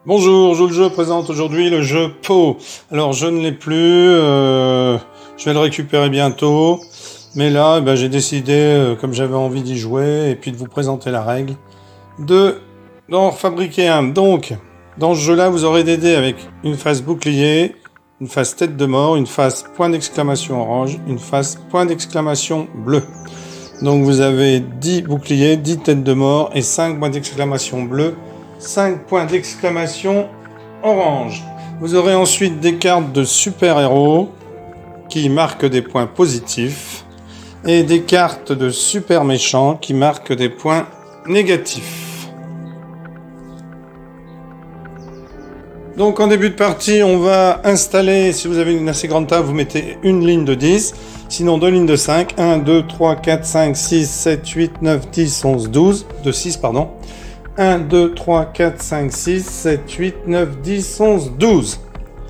Bonjour, Joue le jeu présente aujourd'hui le jeu Po. Alors je ne l'ai plus, je vais le récupérer bientôt. Mais là, j'ai décidé, comme j'avais envie d'y jouer, et puis de vous présenter la règle, d'en fabriquer un. Donc, dans ce jeu-là, vous aurez des dés avec une face bouclier, une face tête de mort, une face point d'exclamation orange, une face point d'exclamation bleu. Donc vous avez 10 boucliers, 10 têtes de mort et 5 points d'exclamation bleu, 5 points d'exclamation orange. Vous aurez ensuite des cartes de super-héros qui marquent des points positifs et des cartes de super méchants qui marquent des points négatifs. Donc en début de partie, on va installer, si vous avez une assez grande table, vous mettez une ligne de 10, sinon deux lignes de 5, 1, 2, 3, 4, 5, 6, 7, 8, 9, 10, 11, 12, de 6, pardon. 1, 2, 3, 4, 5, 6, 7, 8, 9, 10, 11, 12.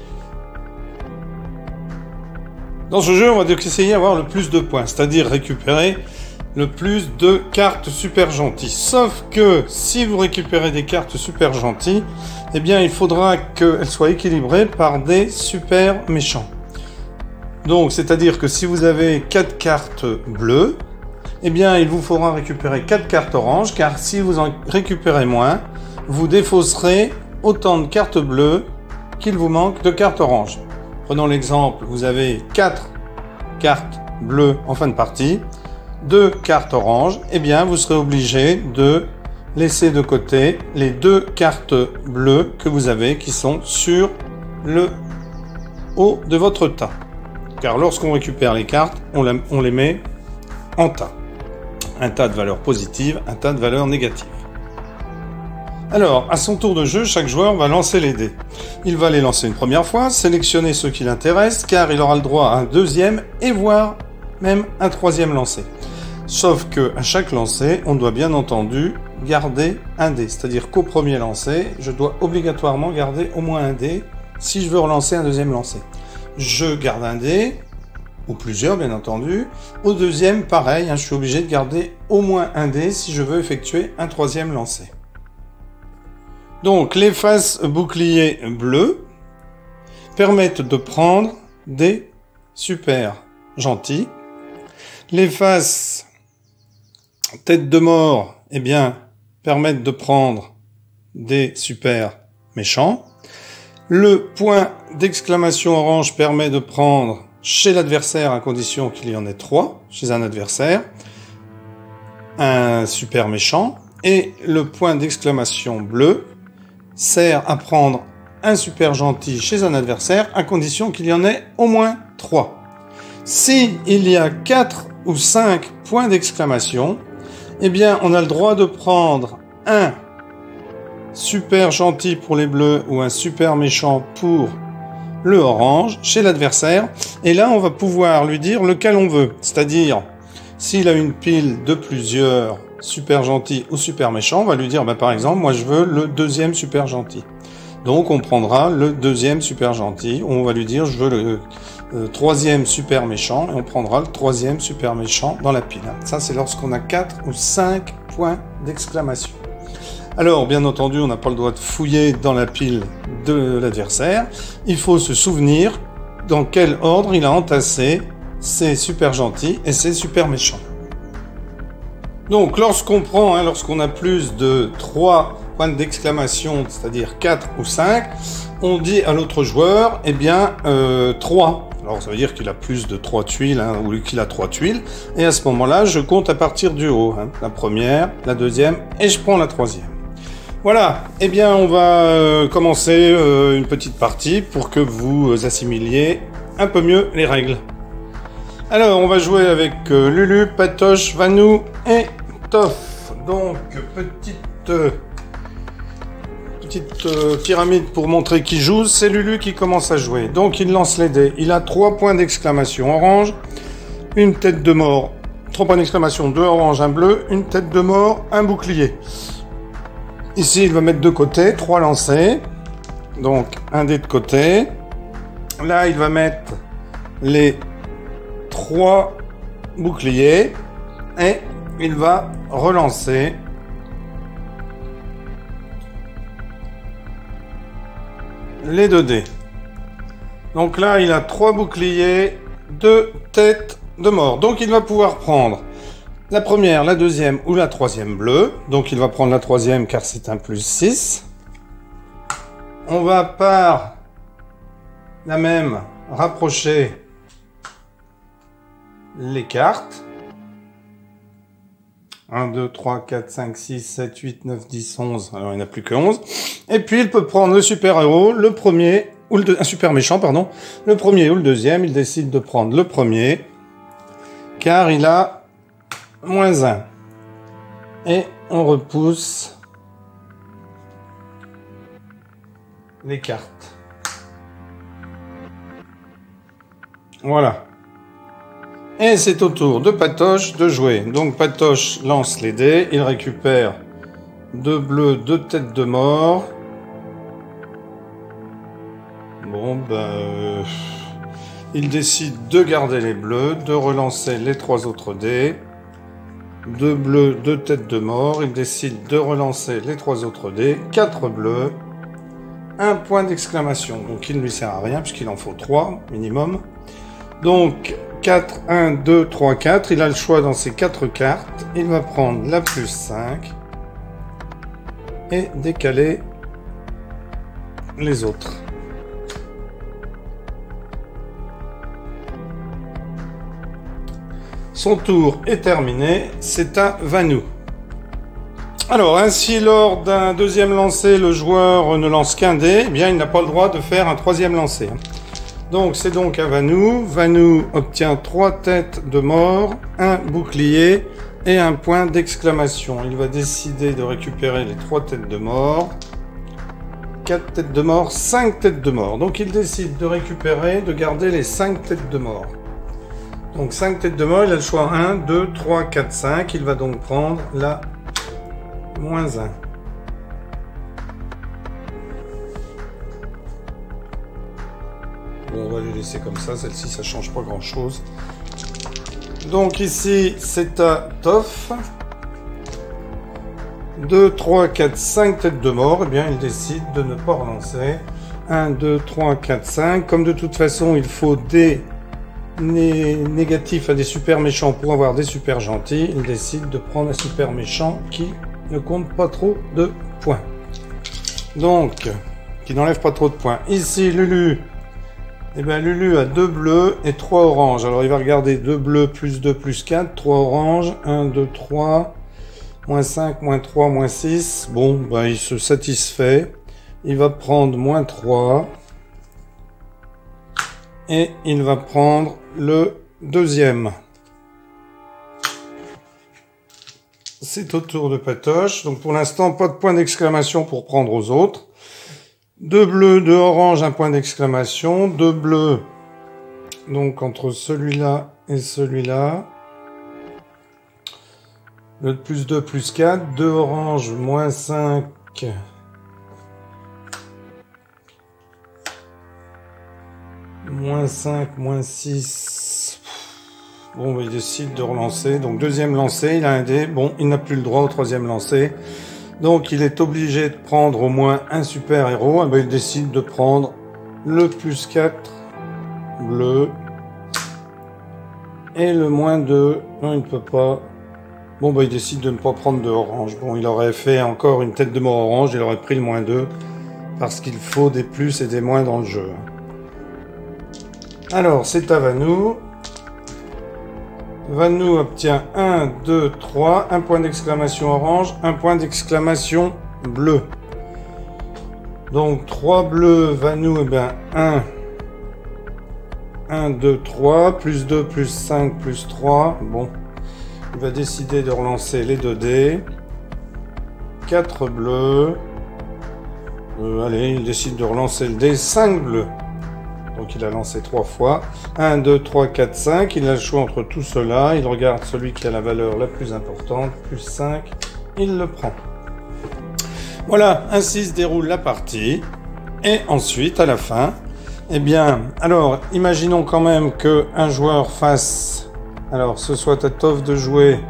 Dans ce jeu, on va essayer d'avoir le plus de points, c'est-à-dire récupérer le plus de cartes super gentilles. Sauf que si vous récupérez des cartes super gentilles, eh bien il faudra qu'elles soient équilibrées par des super méchants. Donc c'est-à-dire que si vous avez 4 cartes bleues, eh bien il vous faudra récupérer 4 cartes oranges, car si vous en récupérez moins, vous défausserez autant de cartes bleues qu'il vous manque de cartes oranges. Prenons l'exemple, vous avez 4 cartes bleues en fin de partie, 2 cartes oranges, eh bien vous serez obligé de laisser de côté les 2 cartes bleues que vous avez qui sont sur le haut de votre tas. Car lorsqu'on récupère les cartes, on les met en tas. Un tas de valeurs positives, un tas de valeurs négatives. Alors, à son tour de jeu, chaque joueur va lancer les dés. Il va les lancer une première fois, sélectionner ceux qui l'intéressent, car il aura le droit à un deuxième et voire même un troisième lancer. Sauf que à chaque lancer, on doit bien entendu garder un dé. C'est-à-dire qu'au premier lancer, je dois obligatoirement garder au moins un dé si je veux relancer un deuxième lancer. Je garde un dé, ou plusieurs bien entendu. Au deuxième, pareil, je suis obligé de garder au moins un dé si je veux effectuer un troisième lancer. Donc les faces boucliers bleus permettent de prendre des super gentils. Les faces tête de mort, permettent de prendre des super méchants. Le point d'exclamation orange permet de prendre chez l'adversaire, à condition qu'il y en ait 3, chez un adversaire, un super méchant. Et le point d'exclamation bleu sert à prendre un super gentil chez un adversaire, à condition qu'il y en ait au moins 3. Si il y a 4 ou 5 points d'exclamation, on a le droit de prendre un super gentil pour les bleus ou un super méchant pour le orange chez l'adversaire. Et là, on va pouvoir lui dire lequel on veut. C'est-à-dire, s'il a une pile de plusieurs super gentils ou super méchants, on va lui dire, par exemple, moi je veux le deuxième super gentil. Donc on prendra le deuxième super gentil. On va lui dire, je veux le troisième super méchant, et on prendra le troisième super méchant dans la pile. Ça, c'est lorsqu'on a 4 ou 5 points d'exclamation. Alors, bien entendu, on n'a pas le droit de fouiller dans la pile de l'adversaire. Il faut se souvenir dans quel ordre il a entassé ses super gentils et ses super méchants. Donc, lorsqu'on a plus de 3 points d'exclamation, c'est-à-dire 4 ou 5, on dit à l'autre joueur, 3. Alors, ça veut dire qu'il a plus de 3 tuiles, ou qu'il a 3 tuiles. Et à ce moment-là, je compte à partir du haut. La première, la deuxième, et je prends la troisième. Voilà, on va commencer une petite partie pour que vous assimiliez un peu mieux les règles. Alors, on va jouer avec Lulu, Patoche, Vanou et Toff. Donc, petite pyramide pour montrer qui joue. C'est Lulu qui commence à jouer. Donc, il lance les dés. Il a 3 points d'exclamation orange, une tête de mort, 3 points d'exclamation, 2 orange, 1 bleu, une tête de mort, un bouclier. Ici, il va mettre de côté 3 lancers. Donc, un dé de côté. Là, il va mettre les 3 boucliers. Et il va relancer les 2 dés. Donc là, il a 3 boucliers, 2 têtes de mort. Donc il va pouvoir prendre la première, la deuxième ou la troisième bleue. Donc il va prendre la troisième car c'est un plus 6. On va par la même rapprocher les cartes. 1, 2, 3, 4, 5, 6, 7, 8, 9, 10, 11. Alors, il n'y en a plus que 11. Et puis, il peut prendre le super-héros, le premier, ou un super méchant, pardon. Le premier ou le deuxième. Il décide de prendre le premier, car il a -1. Et on repousse les cartes. Voilà. Et c'est au tour de Patoche de jouer. Donc Patoche lance les dés, il récupère 2 bleus, 2 têtes de mort. Bon, il décide de garder les bleus, de relancer les 3 autres dés. 2 bleus, 2 têtes de mort. Il décide de relancer les 3 autres dés. 4 bleus. 1 point d'exclamation. Donc il ne lui sert à rien puisqu'il en faut 3 minimum. Donc 4, 1, 2, 3, 4. Il a le choix dans ces 4 cartes. Il va prendre la plus 5 et décaler les autres. Son tour est terminé. C'est à Vanou. Alors, ainsi, lors d'un deuxième lancer, le joueur ne lance qu'un dé, eh bien, il n'a pas le droit de faire un troisième lancer. Donc, c'est donc à Vanou. Vanou obtient 3 têtes de mort, 1 bouclier et 1 point d'exclamation. Il va décider de récupérer les 3 têtes de mort, 4 têtes de mort, 5 têtes de mort. Donc, il décide de récupérer, de garder les 5 têtes de mort. Donc, 5 têtes de mort, il a le choix 1, 2, 3, 4, 5. Il va donc prendre la -1. Bon, on va les laisser comme ça. Celle-ci, ça change pas grand-chose. Donc ici, c'est à Toff. 2, 3, 4, 5 têtes de mort. Eh bien, il décide de ne pas relancer. 1, 2, 3, 4, 5. Comme de toute façon, il faut des négatifs à des super méchants pour avoir des super gentils, il décide de prendre un super méchant qui ne compte pas trop de points. Donc, qui n'enlève pas trop de points. Ici, Lulu. Eh bien, Lulu a 2 bleus et 3 oranges. Alors, il va regarder 2 bleus plus 2 plus 4, 3 oranges, 1, 2, 3, -5, -3, -6. Bon, il se satisfait. Il va prendre -3. Et il va prendre le deuxième. C'est au tour de Patoche. Donc pour l'instant, pas de point d'exclamation pour prendre aux autres. 2 bleus, 2 oranges, 1 point d'exclamation. 2 bleus, donc entre celui-là et celui-là. Le plus 2, plus 4. 2 oranges, -5. -5, -6. Bon, il décide de relancer. Donc, deuxième lancé, il a un dé. Bon, il n'a plus le droit au troisième lancé. Donc, il est obligé de prendre au moins un super-héros. Il décide de prendre le plus 4 bleu. Et le -2. Non, il ne peut pas. Bon, il décide de ne pas prendre de orange. Bon, il aurait fait encore une tête de mort orange. Il aurait pris le -2. Parce qu'il faut des plus et des moins dans le jeu. Alors, c'est à Vanou. Vanou obtient 1, 2, 3, 1 point d'exclamation orange, 1 point d'exclamation bleu. Donc, 3 bleus, Vanou, 1, 2, 3, plus 2, plus 5, plus 3. Bon, il va décider de relancer les 2 dés. 4 bleus. Allez, il décide de relancer le dé, 5 bleus. Donc il a lancé 3 fois. 1, 2, 3, 4, 5. Il a le choix entre tout cela. Il regarde celui qui a la valeur la plus importante. Plus 5. Il le prend. Voilà, ainsi se déroule la partie. Et ensuite, à la fin, eh bien, alors, imaginons quand même qu'un joueur fasse... Alors, ce soit à Toff de jouer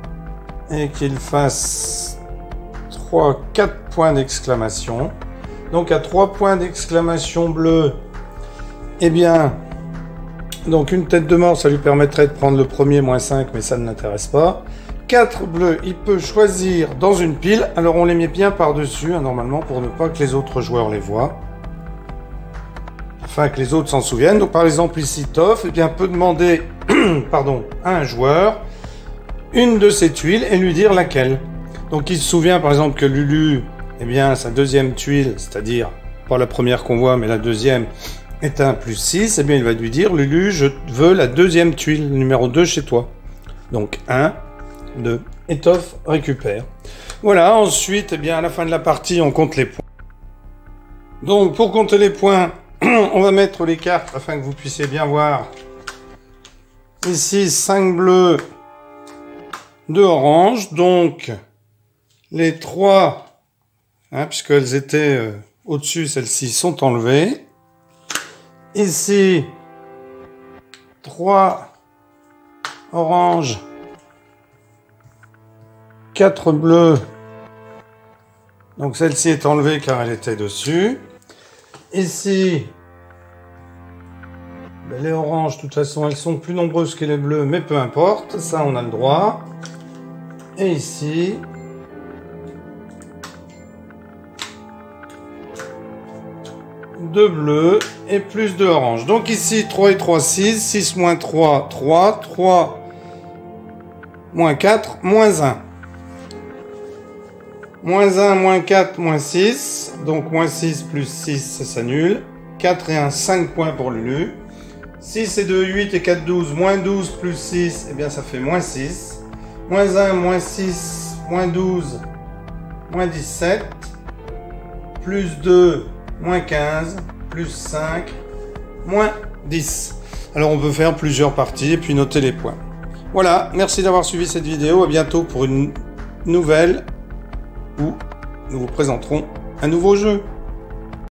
et qu'il fasse 4 points d'exclamation. Donc à 3 points d'exclamation bleu, eh bien, donc une tête de mort, ça lui permettrait de prendre le premier, -5, mais ça ne l'intéresse pas. 4 bleus, il peut choisir dans une pile. Alors on les met bien par-dessus, hein, normalement, pour ne pas que les autres joueurs les voient. Afin que les autres s'en souviennent. Donc par exemple ici, Toff, eh bien, peut demander pardon, à un joueur une de ces tuiles et lui dire laquelle. Donc il se souvient par exemple que Lulu, eh bien, sa deuxième tuile, c'est-à-dire pas la première qu'on voit, mais la deuxième, est un +6, eh bien il va lui dire, Lulu, je veux la deuxième tuile, numéro 2 chez toi. Donc 1, 2, et Toff récupère. Voilà, ensuite, eh bien, à la fin de la partie, on compte les points. Donc pour compter les points, on va mettre les cartes afin que vous puissiez bien voir. Ici, 5 bleus, 2 oranges, donc les 3, hein, puisqu'elles étaient au-dessus, celles-ci sont enlevées. Ici, 3 oranges, 4 bleus, donc celle-ci est enlevée car elle était dessus. Ici, les oranges, de toute façon, elles sont plus nombreuses que les bleus, mais peu importe, ça on a le droit. Et ici, deux bleus et plus de orange. Donc ici, 3 et 3, 6, 6 moins 3, 3, 3 moins 4, moins 1. Moins 1, moins 4, moins 6. Donc moins 6 plus 6, ça s'annule. 4 et 1, 5 points pour Lulu. 6 et 2, 8 et 4, 12. Moins 12 plus 6, eh bien ça fait moins 6. Moins 1, moins 6, moins 12, moins 17. Plus 2, moins 15, plus 5, moins 10. Alors on peut faire plusieurs parties et puis noter les points. Voilà, merci d'avoir suivi cette vidéo. À bientôt pour une nouvelle où nous vous présenterons un nouveau jeu.